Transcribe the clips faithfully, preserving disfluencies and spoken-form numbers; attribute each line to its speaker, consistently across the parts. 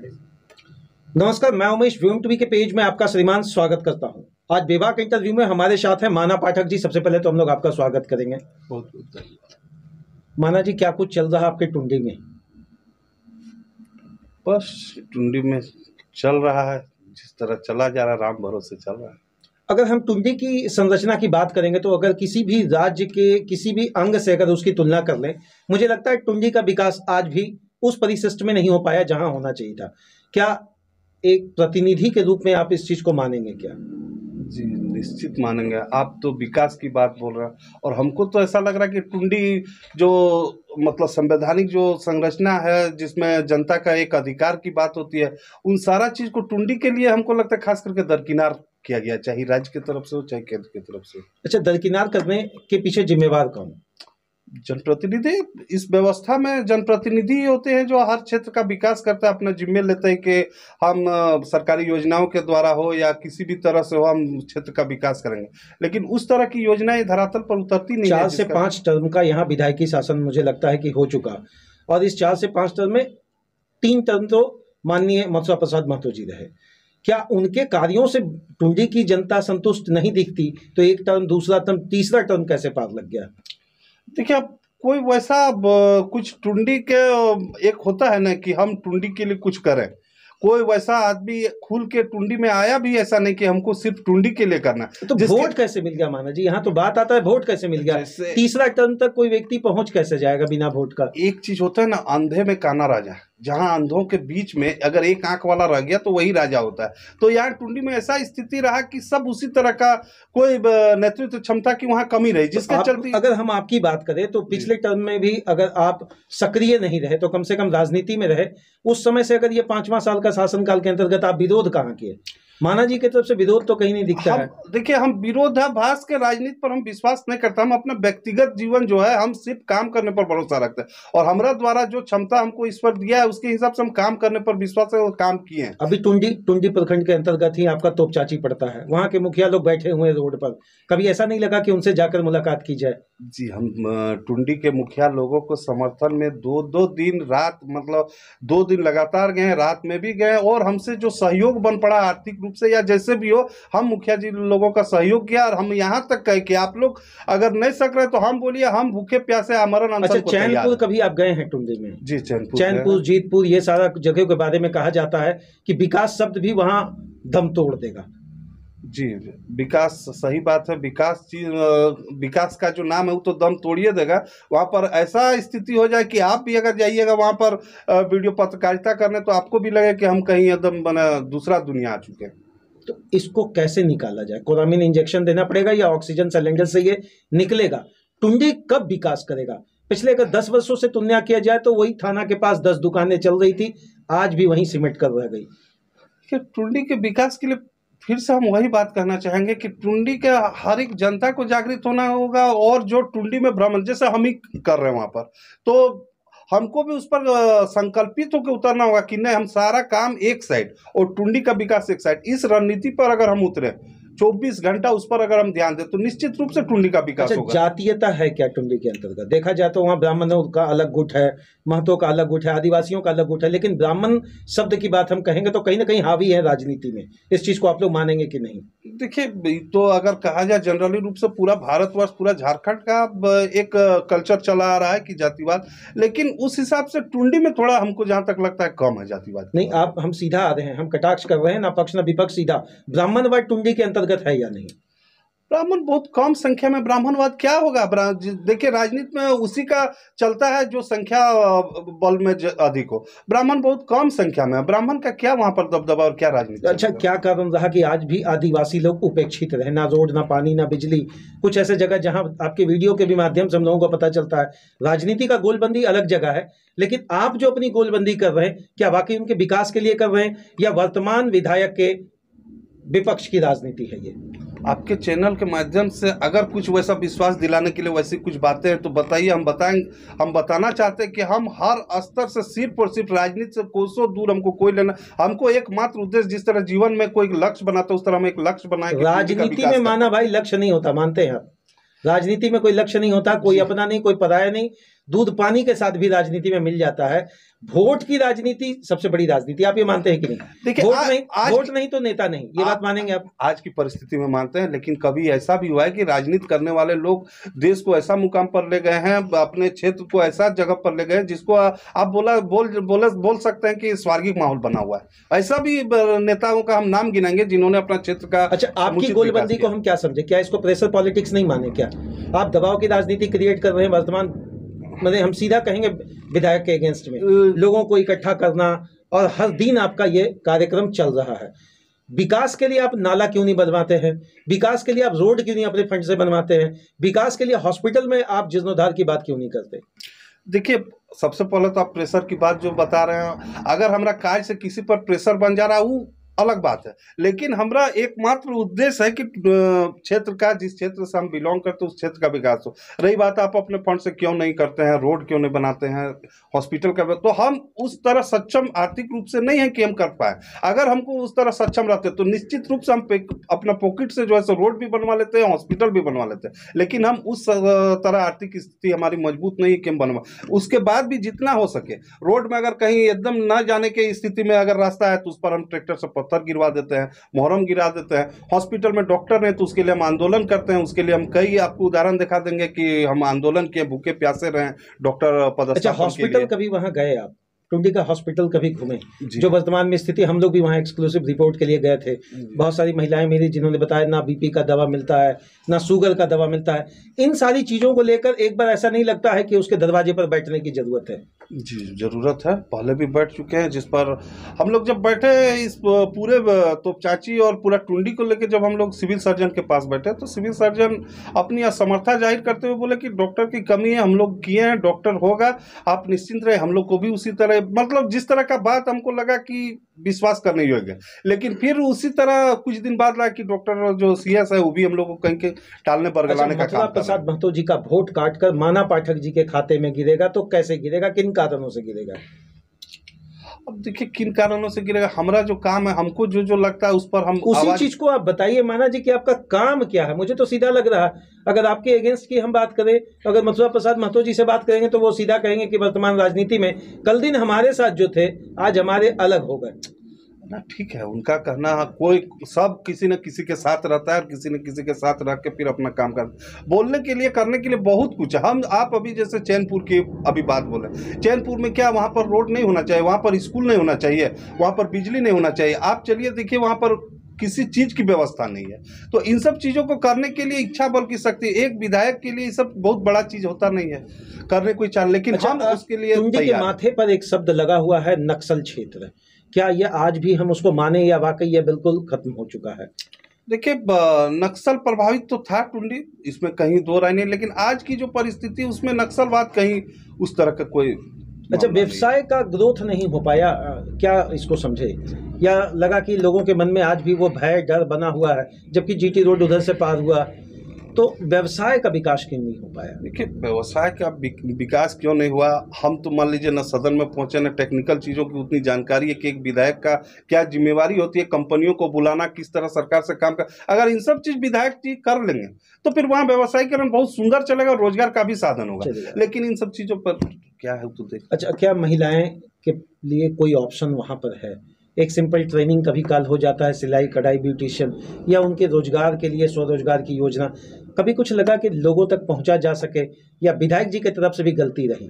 Speaker 1: नमस्कार, मैं उमेश व्यूम टीवी के पेज में आपका श्रीमान स्वागत करता हूं। आज विवाह के इंटरव्यू में हमारे साथ हैं माना पाठक जी। सबसे पहले तो हम लोग आपका स्वागत करेंगे।
Speaker 2: बहुत बहुत धन्यवाद।
Speaker 1: माना जी, क्या कुछ चल रहा है आपके टुंडी में?
Speaker 2: बस टुंडी में चल रहा है, जिस तरह चला जा रहा है, राम भरोसे चल रहा है।
Speaker 1: अगर हम टुंडी की संरचना की बात करेंगे तो अगर किसी भी राज्य के किसी भी अंग से अगर उसकी तुलना कर लें, मुझे लगता है टुंडी का विकास आज भी उस परिशिष्ट में नहीं हो पाया जहां होना चाहिए था। क्या एक प्रतिनिधि के रूप में आप इस चीज को मानेंगे क्या?
Speaker 2: जी निश्चित मानेंगे। आप तो विकास की बात बोल रहे हैं और हमको तो ऐसा लग रहा है कि टुंडी जो मतलब संवैधानिक जो संरचना है, जिसमें जनता का एक अधिकार की बात होती है, उन सारा चीज को टुंडी के लिए हमको लगता है खास करके दरकिनार किया गया, चाहे राज्य की तरफ से हो चाहे केंद्र की तरफ से।
Speaker 1: अच्छा, दरकिनार करने के पीछे जिम्मेवार कौन?
Speaker 2: जनप्रतिनिधि। इस व्यवस्था में जनप्रतिनिधि होते हैं जो हर क्षेत्र का विकास करता है, अपना जिम्मे लेते हैं कि हम सरकारी योजनाओं के द्वारा हो या किसी भी तरह से हो हम क्षेत्र का विकास करेंगे, लेकिन उस तरह की योजनाएं धरातल पर उतरती नहीं है।
Speaker 1: चार से पांच टर्म का यहाँ विधायकी शासन मुझे लगता है कि हो चुका, और इस चार से पांच टर्म में तीन टर्म तो माननीय मथुरा प्रसाद महतो जी रहे। क्या उनके कार्यों से टुंडी की जनता संतुष्ट नहीं दिखती तो एक टर्म, दूसरा टर्म, तीसरा टर्म कैसे पार लग गया?
Speaker 2: देखिए, अब कोई वैसा कुछ टुंडी के एक होता है ना कि हम टुंडी के लिए कुछ करें, कोई वैसा आदमी खुल के टुंडी में आया भी ऐसा नहीं कि हमको सिर्फ टुंडी के लिए करना।
Speaker 1: तो वोट कैसे मिल गया माना जी? यहाँ तो बात आता है वोट कैसे मिल गया। तीसरा टर्म तक कोई व्यक्ति पहुंच कैसे जाएगा बिना वोट का?
Speaker 2: एक चीज होता है ना, अंधे में काना राजा, जहां अंधों के बीच में अगर एक आंख वाला रह गया तो वही राजा होता है। तो यहाँ टुंडी में ऐसा स्थिति रहा कि सब उसी तरह का, कोई नेतृत्व क्षमता की वहां कमी रही, जिसके चलते
Speaker 1: अगर हम आपकी बात करें तो पिछले टर्म में भी अगर आप सक्रिय नहीं रहे तो कम से कम राजनीति में रहे, उस समय से अगर ये पांचवा साल का शासनकाल के अंतर्गत आप विरोध कहाँ किए? माना जी की तरफ से विरोध तो कहीं नहीं दिखता है।
Speaker 2: देखिए, हम विरोधाभास के राजनीति पर हम विश्वास नहीं करते। हम अपना व्यक्तिगत जीवन जो है, हम सिर्फ काम करने पर भरोसा रखते हैं और हमारा द्वारा जो क्षमता हमको ईश्वर दिया है उसके हिसाब से हम काम करने पर विश्वास है और काम किए हैं।
Speaker 1: अभी टुंडी टुंडी प्रखंड के अंतर्गत ही आपका तोपचाची पड़ता है, वहाँ के मुखिया लोग बैठे हुए हैं रोड पर, कभी ऐसा नहीं लगा कि उनसे जाकर मुलाकात की जाए?
Speaker 2: जी, हम टुंडी के मुखिया लोगों को समर्थन में दो दो दिन रात, मतलब दो दिन लगातार गए, रात में भी गए, और हमसे जो सहयोग बन पड़ा आर्थिक रूप से या जैसे भी हो, हम मुखिया जी लोगों का सहयोग किया। और हम यहाँ तक कहे कि आप लोग अगर नहीं सक रहे तो हम बोलिए, हम भूखे प्यासे आमरण अनशन को तैयार।
Speaker 1: चैनपुर कभी आप गए हैं टुंडी में?
Speaker 2: जी, चैनपुर
Speaker 1: चैनपुर जीतपुर, ये सारा जगह के बारे में कहा जाता है कि विकास शब्द भी वहाँ दम तोड़ देगा।
Speaker 2: जी, विकास सही बात है। विकास चीज, विकास का जो नाम है वो तो दम तोड़िए देगा। वहाँ पर ऐसा स्थिति हो जाए कि आप भी अगर जाइएगा वहाँ पर वीडियो पत्रकारिता करने तो आपको भी लगे कि हम कहीं एकदम बना दूसरा दुनिया आ चुके हैं।
Speaker 1: तो इसको कैसे निकाला जाए? कोरामीन इंजेक्शन देना पड़ेगा या ऑक्सीजन सिलेंडर से ये निकलेगा? टुंडी कब विकास करेगा? पिछले अगर दस वर्षों से तुलना किया जाए तो वही थाना के पास दस दुकानें चल रही थी, आज भी वहीं सिमट कर रह गई।
Speaker 2: टुंडी के विकास के लिए फिर से हम वही बात कहना चाहेंगे कि टुंडी के हर एक जनता को जागृत होना होगा, और जो टुंडी में भ्रमण जैसे हम ही कर रहे हैं वहां पर, तो हमको भी उस पर संकल्पित होकर उतरना होगा कि नहीं, हम सारा काम एक साइड और टुंडी का विकास एक साइड, इस रणनीति पर अगर हम उतरे चौबीस घंटा उस पर अगर हम ध्यान दें तो निश्चित रूप से टुंडी का विकास
Speaker 1: अच्छा,
Speaker 2: होगा।
Speaker 1: जातीयता है क्या टुंडी के अंतर्गत? देखा जाए तो वहाँ ब्राह्मणों का अलग गुट है, महतों का अलग गुट है, आदिवासियों का अलग गुट है, लेकिन ब्राह्मण शब्द की बात हम कहेंगे तो कहीं ना कहीं हावी है राजनीति में। इस चीज को आप लोग मानेंगे कि नहीं?
Speaker 2: देखिए, तो अगर कहा जाए जनरली रूप से पूरा भारतवर्ष, पूरा झारखंड का एक कल्चर चला आ रहा है कि जातिवाद, लेकिन उस हिसाब से टुंडी में थोड़ा हमको जहां तक लगता है कम है जातिवाद।
Speaker 1: नहीं, आप हम सीधा आ रहे हैं, हम कटाक्ष कर रहे हैं, ना पक्ष ना विपक्ष, सीधा ब्राह्मणवाद टुंडी के अंतर्गत है या नहीं?
Speaker 2: ब्राह्मण बहुत कम संख्या में। ब्राह्मणवाद क्या होगा? देखिए, राजनीति में उसी का चलता है जो संख्या बल में अधिक हो। ब्राह्मण बहुत कम संख्या में है, ब्राह्मण का क्या वहां पर दबदबा और क्या राजनीति?
Speaker 1: अच्छा, क्या कारण रहा कि आज भी आदिवासी लोग उपेक्षित रहे? ना रोड, ना पानी, ना बिजली, कुछ ऐसे जगह जहां आपके वीडियो के भी माध्यम से हम लोगों को पता चलता है राजनीति का गोलबंदी अलग जगह है, लेकिन आप जो अपनी गोलबंदी कर रहे हैं, क्या वाकई उनके विकास के लिए कर रहे हैं या वर्तमान विधायक के विपक्ष की राजनीति है? ये
Speaker 2: आपके चैनल के माध्यम से अगर कुछ वैसा विश्वास दिलाने के लिए वैसी कुछ बातें हैं तो बताइए, हम बताएंगे। हम बताना चाहते हैं कि हम हर स्तर से सिर्फ और सिर्फ राजनीति से कोसों दूर, हमको कोई लेना, हमको एकमात्र उद्देश्य, जिस तरह जीवन में कोई लक्ष्य बनाता है उस तरह हम एक लक्ष्य बनाएंगे।
Speaker 1: राजनीति में माना भाई लक्ष्य नहीं होता, मानते हैं आप? राजनीति में कोई लक्ष्य नहीं होता, कोई अपना नहीं, कोई पराया नहीं। दूध पानी के साथ भी राजनीति में मिल जाता है। वोट की राजनीति सबसे बड़ी राजनीति, आप ये मानते हैं कि नहीं?
Speaker 2: देखिए,
Speaker 1: वोट
Speaker 2: आ,
Speaker 1: नहीं,
Speaker 2: आज
Speaker 1: वोट नहीं तो नेता नहीं, ये
Speaker 2: आ,
Speaker 1: बात मानेंगे आप?
Speaker 2: आज की परिस्थिति में मानते हैं, लेकिन कभी ऐसा भी हुआ है कि राजनीति करने वाले लोग देश को ऐसा मुकाम पर ले गए हैं, अपने क्षेत्र को ऐसा जगह पर ले गए हैं जिसको आप बोला बोल बोल बोल सकते हैं कि स्वर्गीय माहौल बना हुआ है। ऐसा भी नेताओं का हम नाम गिनेंगे जिन्होंने अपना क्षेत्र का।
Speaker 1: अच्छा, आपकी गोलबंदी को हम क्या समझे? क्या इसको प्रेशर पॉलिटिक्स नहीं माने? क्या आप दबाव की राजनीति क्रिएट कर रहे हैं वर्तमान, मतलब हम सीधा कहेंगे विधायक के अगेंस्ट में लोगों को इकट्ठा करना, और हर दिन आपका ये कार्यक्रम चल रहा है। विकास के लिए आप नाला क्यों नहीं बनवाते हैं? विकास के लिए आप रोड क्यों नहीं अपने फंड से बनवाते हैं? विकास के लिए हॉस्पिटल में आप जीर्णोद्धार की बात क्यों नहीं करते?
Speaker 2: देखिए, सबसे पहले तो आप प्रेशर की बात जो बता रहे हैं, अगर हमारा कार्य से किसी पर प्रेशर बन जा रहा है वो अलग बात है, लेकिन हमारा एकमात्र उद्देश्य है कि क्षेत्र का, जिस क्षेत्र से हम बिलोंग करते हैं उस क्षेत्र का विकास हो। रही बात आप अपने फंड से क्यों नहीं करते हैं, रोड क्यों नहीं बनाते हैं, हॉस्पिटल का, तो हम उस तरह सक्षम आर्थिक रूप से नहीं है कि हम कर पाए। अगर हमको उस तरह सक्षम रहते तो निश्चित रूप से हम अपना पॉकेट से जो है सो रोड भी बनवा लेते हैं, हॉस्पिटल भी बनवा लेते हैं, लेकिन हम उस तरह आर्थिक स्थिति हमारी मजबूत नहीं है कि हम बनवा। उसके बाद भी जितना हो सके रोड में, अगर कहीं एकदम न जाने की स्थिति में अगर रास्ता है तो उस पर हम ट्रैक्टर से पत्थर गिरवा देते हैं, मोहरम गिरा देते हैं। हॉस्पिटल में डॉक्टर नहीं तो उसके लिए हम आंदोलन करते हैं, उसके लिए हम कई आपको उदाहरण दिखा देंगे कि हम आंदोलन किए, भूखे प्यासे रहे डॉक्टर पदस्थापन।
Speaker 1: अच्छा, हॉस्पिटल कभी वहां गए आप? टुंडी का हॉस्पिटल कभी घूमे? जो वर्तमान में स्थिति, हम लोग भी वहाँ एक्सक्लूसिव रिपोर्ट के लिए गए थे। बहुत सारी महिलाएं मेरी जिन्होंने बताया ना बीपी का दवा मिलता है, ना शुगर का दवा मिलता है। इन सारी चीज़ों को लेकर एक बार ऐसा नहीं लगता है कि उसके दरवाजे पर बैठने की जरूरत है?
Speaker 2: जी, जरूरत है, पहले भी बैठ चुके हैं, जिस पर हम लोग जब बैठे इस पूरे तोपचाची और पूरा टुंडी को लेकर, जब हम लोग सिविल सर्जन के पास बैठे तो सिविल सर्जन अपनी असमर्था जाहिर करते हुए बोले कि डॉक्टर की कमी है, हम लोग किए हैं, डॉक्टर होगा, आप निश्चिंत रहे। हम लोग को भी उसी तरह, मतलब जिस तरह का बात हमको लगा कि विश्वास करने योग्य, लेकिन फिर उसी तरह कुछ दिन बाद लगा कि डॉक्टर जो सीएस है वो भी हम लोग को कहीं के टालने बरगलाने का काम।
Speaker 1: प्रसाद महतो जी का वोट काटकर माना पाठक जी के खाते में गिरेगा तो कैसे गिरेगा, किन कारणों से गिरेगा?
Speaker 2: अब देखिए, किन कारणों से गिरेगा, हमारा जो काम है, हमको जो जो लगता है उस पर हम
Speaker 1: उसी चीज को आप बताइए माना जी कि आपका काम क्या है। मुझे तो सीधा लग रहा है, अगर आपके अगेंस्ट की हम बात करें, अगर मथुरा प्रसाद महतो जी से बात करेंगे तो वो सीधा कहेंगे कि वर्तमान राजनीति में कल दिन हमारे साथ जो थे आज हमारे अलग हो गए
Speaker 2: ना। ठीक है, उनका कहना, कोई सब किसी न किसी के साथ रहता है और किसी न किसी के साथ रह के फिर अपना काम करता है। बोलने के लिए, करने के लिए बहुत कुछ है। हम आप अभी जैसे चैनपुर की अभी बात बोले, चैनपुर में क्या वहाँ पर रोड नहीं होना चाहिए, वहाँ पर स्कूल नहीं होना चाहिए, वहाँ पर बिजली नहीं होना चाहिए। आप चलिए देखिए, वहाँ पर किसी चीज की व्यवस्था नहीं है। तो इन सब चीजों को करने के लिए इच्छा बल की शक्ति, एक विधायक के लिए सब बहुत बड़ा चीज होता नहीं है, करने कोई चाह, लेकिन
Speaker 1: अच्छा,
Speaker 2: हम उसके लिए
Speaker 1: टुंडी के माथे पर एक शब्द लगा हुआ है नक्सल क्षेत्र, क्या ये आज भी हम उसको माने या वाकई ये बिल्कुल खत्म हो चुका है?
Speaker 2: देखिए, नक्सल प्रभावित तो था टुंडी, इसमें कहीं दो राय नहीं, लेकिन आज की जो परिस्थिति उसमें नक्सलवाद कहीं उस तरह का कोई।
Speaker 1: अच्छा, व्यवसाय का ग्रोथ नहीं हो पाया, क्या इसको समझे? या लगा कि लोगों के मन में आज भी वो भय डर बना हुआ है, जबकि जीटी रोड उधर से पार हुआ, तो व्यवसाय का विकास क्यों नहीं हो पाया?
Speaker 2: देखिए, व्यवसाय का विकास क्यों नहीं हुआ, हम तो मान लीजिए न सदन में पहुंचे, न टेक्निकल चीज़ों की उतनी जानकारी है कि एक विधायक का क्या जिम्मेवारी होती है, कंपनियों को बुलाना, किस तरह सरकार से काम कर। अगर इन सब चीज़ विधायक जी कर लेंगे तो फिर वहाँ व्यवसायीकरण बहुत सुंदर चलेगा, रोजगार का भी साधन होगा, लेकिन इन सब चीज़ों पर क्या है तो देख।
Speaker 1: अच्छा, क्या महिलाएं के लिए कोई ऑप्शन वहाँ पर है? एक सिंपल ट्रेनिंग कभी काल हो जाता है, सिलाई कढ़ाई ब्यूटिशियन, या उनके रोजगार के लिए स्वरोजगार की योजना, कभी कुछ लगा कि लोगों तक पहुंचा जा सके, या विधायक जी की तरफ से भी गलती रही?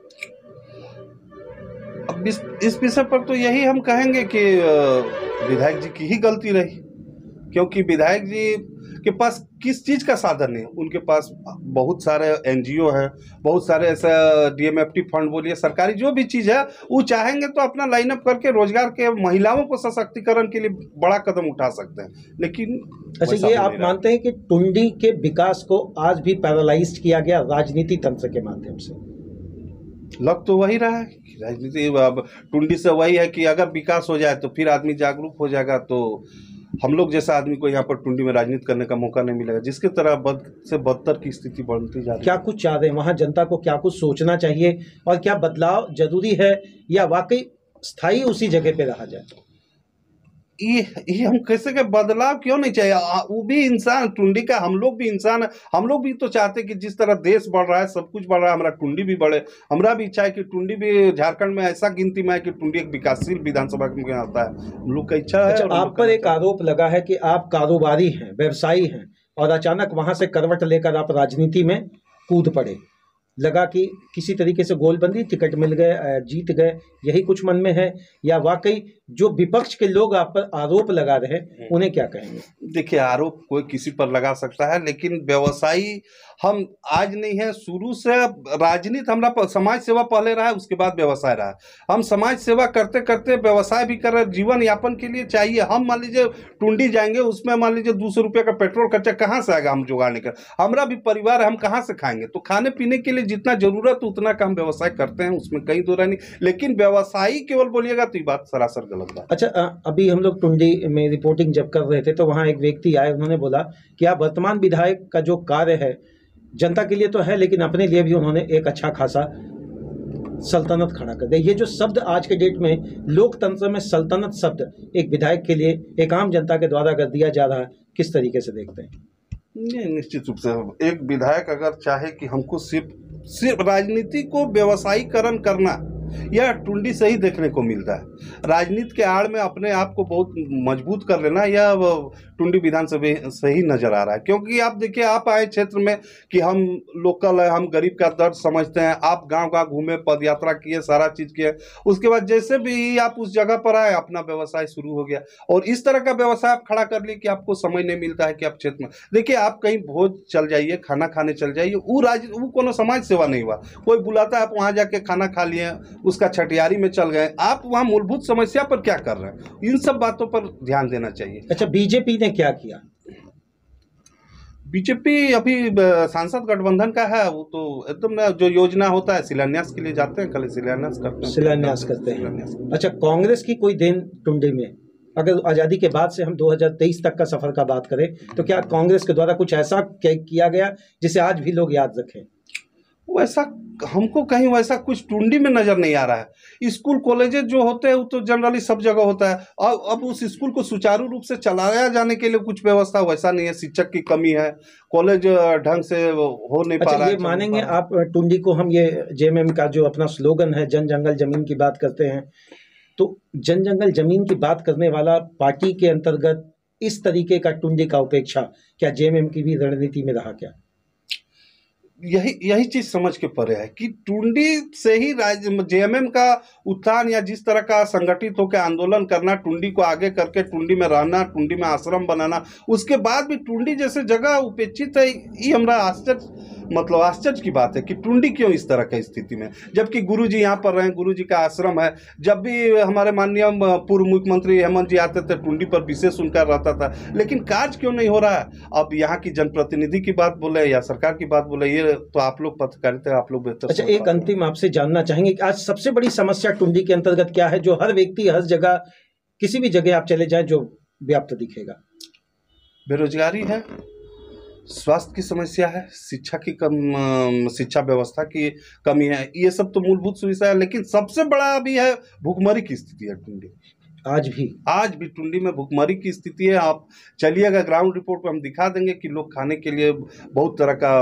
Speaker 2: अब इस इस विषय पर तो यही हम कहेंगे कि विधायक जी की ही गलती रही, क्योंकि विधायक जी के पास किस चीज़ का साधन नहीं है। उनके पास बहुत सारे एनजीओ है, बहुत सारे ऐसा डीएमएफटी फंड बोलिए, सरकारी जो भी चीज़ है वो चाहेंगे तो अपना लाइनअप करके रोजगार के, महिलाओं को सशक्तिकरण के लिए बड़ा कदम उठा सकते हैं, लेकिन
Speaker 1: अच्छा, ये आप मानते हैं कि टुंडी के विकास को आज भी पैरालाइज्ड किया गया राजनीति तंत्र के माध्यम से?
Speaker 2: लग तो वही रहा है, राजनीति टुंडी से वही है कि अगर विकास हो जाए तो फिर आदमी जागरूक हो जाएगा, तो हम लोग जैसा आदमी को यहाँ पर टुंडी में राजनीति करने का मौका नहीं मिलेगा, जिसके तरह बद से बदतर की स्थिति बढ़ती जा रही है।
Speaker 1: क्या कुछ चाह रहे हैं वहाँ, जनता को क्या कुछ सोचना चाहिए, और क्या बदलाव जरूरी है, या वाकई स्थायी उसी जगह पे रहा जाए?
Speaker 2: ये ये हम कैसे के बदलाव क्यों नहीं चाहिए? आ, वो भी इंसान, टुंडी का हम लोग भी इंसान है। हम लोग भी तो चाहते हैं कि जिस तरह देश बढ़ रहा है, सब कुछ बढ़ रहा है, हमारा टुंडी भी बढ़े। हमारा भी इच्छा है कि टुंडी भी झारखंड में ऐसा गिनती में है कि टुंडी एक विकासशील विधानसभा में आता है। हम लोग का इच्छा है।
Speaker 1: अच्छा, आप पर एक आरोप लगा है कि आप कारोबारी हैं, व्यवसायी हैं, और अचानक वहां से करवट लेकर आप राजनीति में कूद पड़े। लगा कि किसी तरीके से गोलबंदी, टिकट मिल गए, जीत गए, यही कुछ मन में है, या वाकई जो विपक्ष के लोग आप पर आरोप लगा रहे हैं उन्हें क्या कहेंगे?
Speaker 2: देखिए, आरोप कोई किसी पर लगा सकता है, लेकिन व्यवसायी हम आज नहीं है, शुरू से राजनीति हमारा समाज सेवा पहले रहा है, उसके बाद व्यवसाय रहा है। हम समाज सेवा करते करते व्यवसाय भी कर रहे हैं। जीवन यापन के लिए चाहिए। हम मान लीजिए टुंडी जाएंगे, उसमें मान लीजिए दो सौ रुपये का पेट्रोल खर्चा कहाँ से आएगा? हम जुगाड़ कर, हमारा भी परिवार है, हम कहाँ से खाएंगे? तो खाने पीने के लिए जितना जरूरत उतना का हम व्यवसाय करते हैं, उसमें कहीं दो राय नहीं। लेकिन व्यवसायी केवल बोलिएगा तो ये बात सरासर गलत बात।
Speaker 1: अच्छा, अभी हम लोग टुंडी में रिपोर्टिंग जब कर रहे थे तो वहाँ एक व्यक्ति आए, उन्होंने बोला कि आप वर्तमान विधायक का जो कार्य है जनता के लिए तो है, लेकिन अपने लिए भी उन्होंने एक अच्छा खासा सल्तनत खड़ा कर दिया। ये जो शब्द आज के डेट में लोकतंत्र में सल्तनत शब्द एक विधायक के लिए, एक आम जनता के द्वारा कर दिया जा रहा है, किस तरीके से देखते हैं?
Speaker 2: नहीं, निश्चित रूप से एक विधायक अगर चाहे कि हमको सिर्फ सिर्फ राजनीति को व्यवसायीकरण करना, यह टुंडी से ही देखने को मिलता है। राजनीति के आड़ में अपने आप को बहुत मजबूत कर लेना, यह टुंडी विधानसभा से ही नजर आ रहा है। क्योंकि आप देखिए, आप आए क्षेत्र में कि हम लोकल है, हम गरीब का दर्द समझते हैं। आप गांव गांव घूमे, पद यात्रा किए, सारा चीज किए, उसके बाद जैसे भी आप उस जगह पर आए, अपना व्यवसाय शुरू हो गया। और इस तरह का व्यवसाय आप खड़ा कर लिए कि आपको समय नहीं मिलता है कि आप क्षेत्र में देखिए, आप कहीं भोज चल जाइए, खाना खाने चल जाइए, वो राज वो कोनो समाज सेवा नहीं हुआ। कोई बुलाता है, आप वहां जाके खाना खा लिए, उसका छठियारी में चल गए, आप वहां मूलभूत समस्या पर क्या कर रहे हैं? इन सब बातों पर ध्यान देना चाहिए।
Speaker 1: अच्छा, बीजेपी ने क्या किया?
Speaker 2: बीजेपी अभी सांसद गठबंधन का है, वो तो एकदम ना, जो योजना होता है शिलान्यास के लिए जाते हैं, कल शिलान्यास करते हैं
Speaker 1: शिलान्यास करते हैं। अच्छा, कांग्रेस की कोई देन टुंडी में, अगर आज़ादी के बाद से हम दो हज़ार तेईस तक का सफर का बात करें तो क्या कांग्रेस के द्वारा कुछ ऐसा किया गया जिसे आज भी लोग याद रखें?
Speaker 2: वैसा हमको कहीं वैसा कुछ टुंडी में नजर नहीं आ रहा है। स्कूल कॉलेजेस जो होते हैं वो तो जनरली सब जगह होता है, और अब उस स्कूल को सुचारू रूप से चलाया जाने के लिए कुछ व्यवस्था वैसा नहीं है। शिक्षक की कमी है, कॉलेज ढंग से हो नहीं पा रहा है।
Speaker 1: ये मानेंगे आप टुंडी को, हम ये जेएमएम का जो अपना स्लोगन है, जन जंगल जमीन की बात करते हैं, तो जन जंगल जमीन की बात करने वाला पार्टी के अंतर्गत इस तरीके का टुंडी का उपेक्षा क्या जेएमएम की भी रणनीति में रहा क्या?
Speaker 2: यही यही चीज समझ के परे है कि टुंडी से ही जेएमएम का उत्थान, या जिस तरह का संगठित होकर आंदोलन करना, टुंडी को आगे करके टुंडी में रहना, टुंडी में आश्रम बनाना, उसके बाद भी टुंडी जैसे जगह उपेक्षित है, ये हमारा आश्चर्य मतलब आश्चर्य की बात है कि टुंडी क्यों इस तरह की स्थिति में, जबकि गुरुजी यहाँ पर रहे, गुरुजी का आश्रम है। जब भी हमारे माननीय पूर्व मुख्यमंत्री हेमंत जी आते थे, टुंडी पर विशेष उनका रहता था, लेकिन कार्य क्यों नहीं हो रहा है? अब यहाँ की जनप्रतिनिधि की बात बोले या सरकार की बात बोले, ये तो आप लोग पत्रकारिता, आप लोग बेहतर।
Speaker 1: अच्छा, एक अंतिम आपसे जानना चाहेंगे कि आज सबसे बड़ी समस्या टुंडी के अंतर्गत क्या है, जो हर व्यक्ति हर जगह, किसी भी जगह आप चले जाए, जो व्याप्त दिखेगा?
Speaker 2: बेरोजगारी है, स्वास्थ्य की समस्या है, शिक्षा की कम शिक्षा व्यवस्था की कमी है, ये सब तो मूलभूत सुविधा है। लेकिन सबसे बड़ा अभी है भूखमरी की स्थिति है टुंडी।
Speaker 1: आज भी
Speaker 2: आज भी टुंडी में भूखमरी की स्थिति है। आप चलिएगा ग्राउंड रिपोर्ट पे, हम दिखा देंगे कि लोग खाने के लिए बहुत तरह का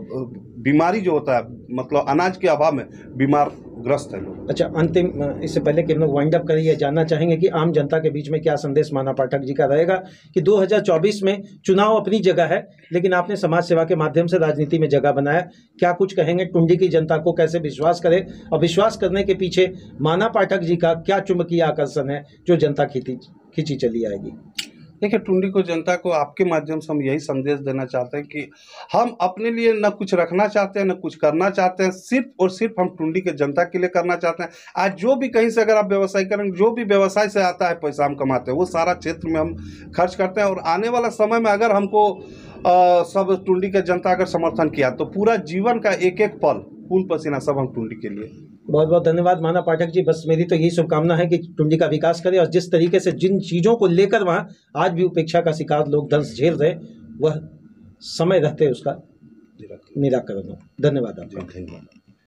Speaker 2: बीमारी जो होता है, मतलब अनाज के अभाव में बीमार ग्रस्त है लोग।
Speaker 1: अच्छा, अंतिम, इससे पहले कि हम लोग वाइंड अप करें, ये जानना चाहेंगे कि आम जनता के बीच में क्या संदेश माना पाठक जी का रहेगा कि दो हज़ार चौबीस में चुनाव अपनी जगह है, लेकिन आपने समाज सेवा के माध्यम से राजनीति में जगह बनाया, क्या कुछ कहेंगे टुंडी की जनता को कैसे विश्वास करे, और विश्वास करने के पीछे माना पाठक जी का क्या चुंबकीय आकर्षण है जो जनता खींची खींची चली आएगी?
Speaker 2: देखिए, टुंडी को, जनता को आपके माध्यम से हम यही संदेश देना चाहते हैं कि हम अपने लिए न कुछ रखना चाहते हैं, न कुछ करना चाहते हैं, सिर्फ और सिर्फ हम टुंडी के जनता के लिए करना चाहते हैं। आज जो भी कहीं से अगर आप व्यवसाय करेंगे, जो भी व्यवसाय से आता है पैसा हम कमाते हैं, वो सारा क्षेत्र में हम खर्च करते हैं। और आने वाला समय में अगर हमको आ, सब टुंडी के जनता अगर समर्थन किया तो पूरा जीवन का एक एक पल, खून पसीना सब हम टुंडी के लिए।
Speaker 1: बहुत बहुत धन्यवाद माना पाठक जी। बस मेरी तो यही शुभकामना है कि टुंडी का विकास करें, और जिस तरीके से जिन चीज़ों को लेकर वहाँ आज भी उपेक्षा का शिकार लोग दंश झेल रहे, वह समय रहते उसका निराकरण हो। धन्यवाद आपका।
Speaker 2: धन्यवाद।